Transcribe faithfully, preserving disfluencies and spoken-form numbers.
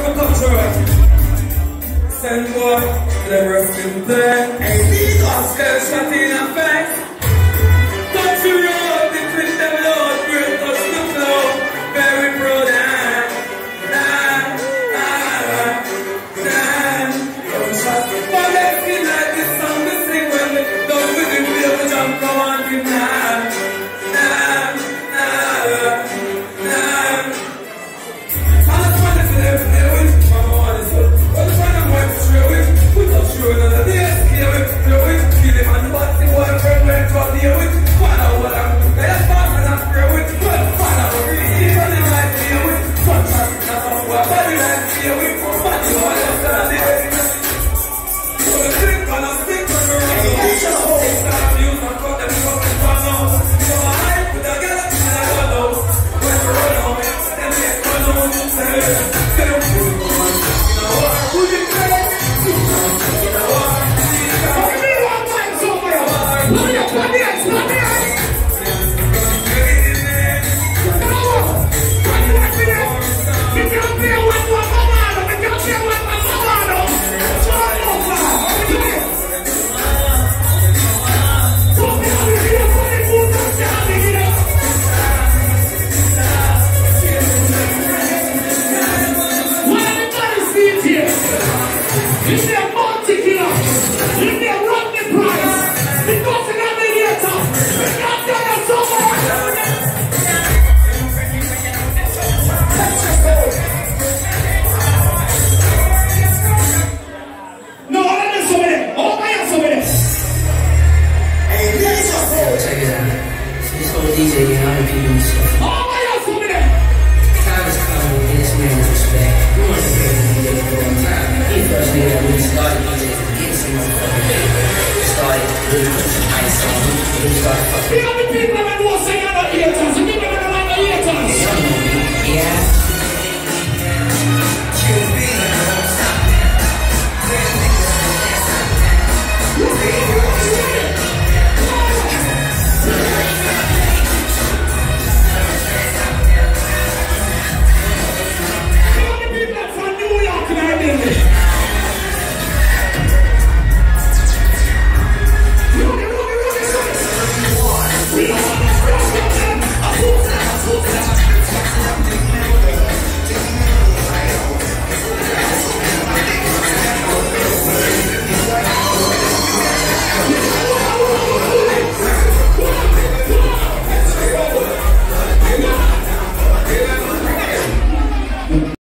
Come come through. Send boy, never been there. Ain't these Oscar shot in a face. Touch the road, the clip them load, break touch the flow. Very proud and nah, nah, nah. Don't shot the bullet, feel like this song we sing when we done with the wheel, we jump come on the nah, nah, nah, nah. I just wanted to live there with mama wanted to. But the fun I'm going to show it, put up show another day, scare it, throw it, kill him and what's the one friend when it's on the with. Find out what I'm doing, let's start and I'm through it. Well, find out what really is on the right day with. Sometimes that's how we're body